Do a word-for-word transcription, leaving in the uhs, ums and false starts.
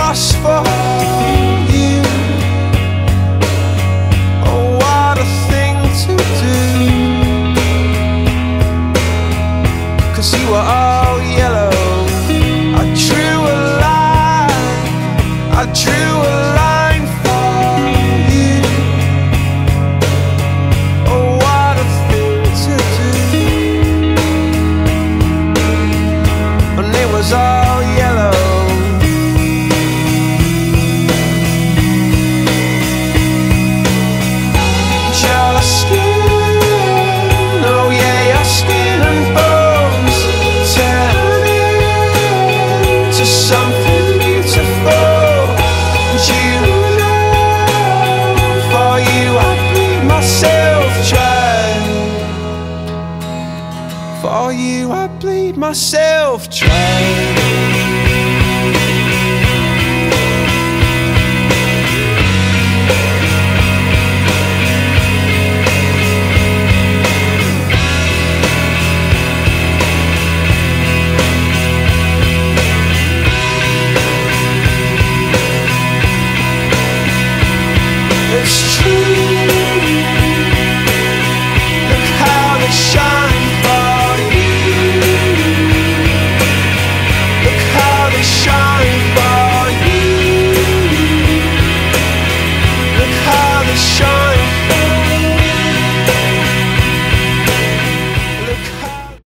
lost for you. Oh, what a thing to do, 'cause you were all yellow. I drew a line, I drew a line for you. Oh, what a thing to do. And it was all yellow. Your skin, oh yeah, your skin and bones turn into something beautiful. And you know, for you I bleed myself dry. For you I bleed myself dry.